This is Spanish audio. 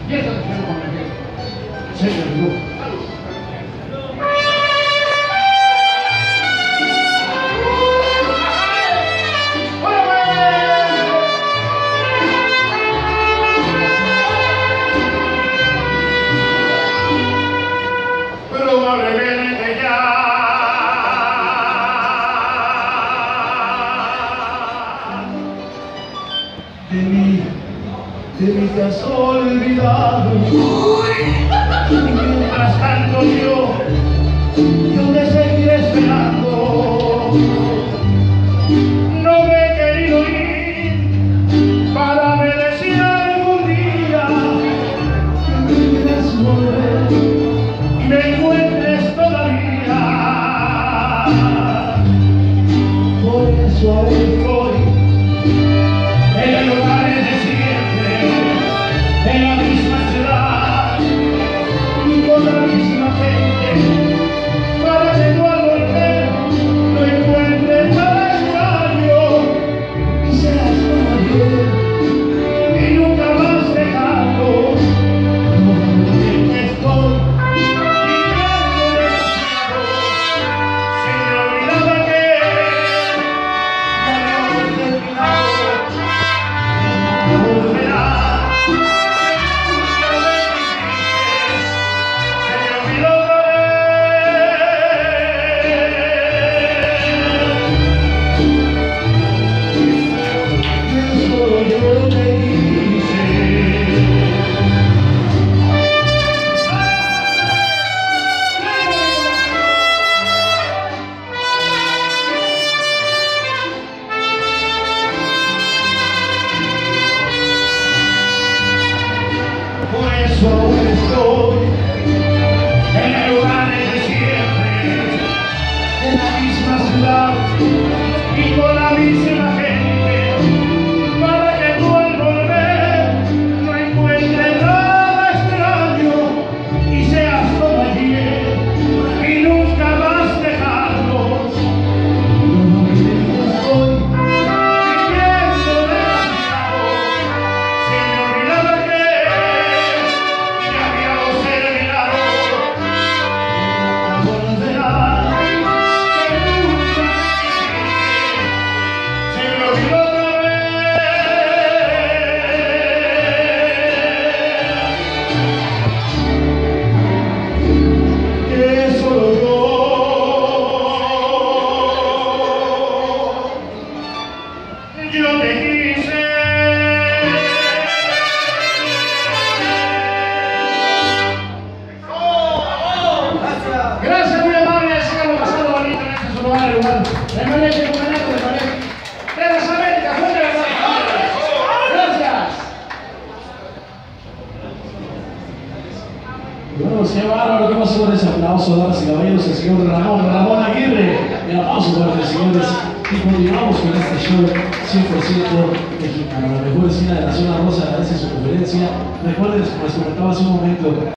Y eso es lo que me señor Lugo. Probablemente ya de mí te has olvidado. Mientras tanto yo te seguiré esperando. No me he querido ir para merecer algún día que me quieras volver y me encuentres todavía. Por eso ahora estoy en el lugar de siempre, en la misma ciudad y con la misma gente, para que tú al volver no encuentres nada extraño y seas como ayer y nunca más dejarlo. No olvides que estoy viviendo demasiado, se me olvidaba que ya habíamos terminado. Por eso aún estoy en el lugar de siempre, en la misma ciudad y con la misma gente, para que tú al volver no encuentres nada extraño y seas como ayer y nunca más dejarnos. No olvides que estoy viviendo demasiado, se me olvidaba que yo te quise. Gracias, muy amable, sigamos pasando bonito en este lugar, igual. Me merece un homenaje, me parece. De las Américas, fuerte la mano. Gracias. Bueno, qué bárbaro, ¿qué pasó con ese aplauso, damas y caballeros? El señor Ramón Aguirre. El aplauso para los señores. Y continuamos con este show 100% mexicano. La mejor esquina de la zona rosa agradece su preferencia. Recuerden, como les comentaba hace un momento,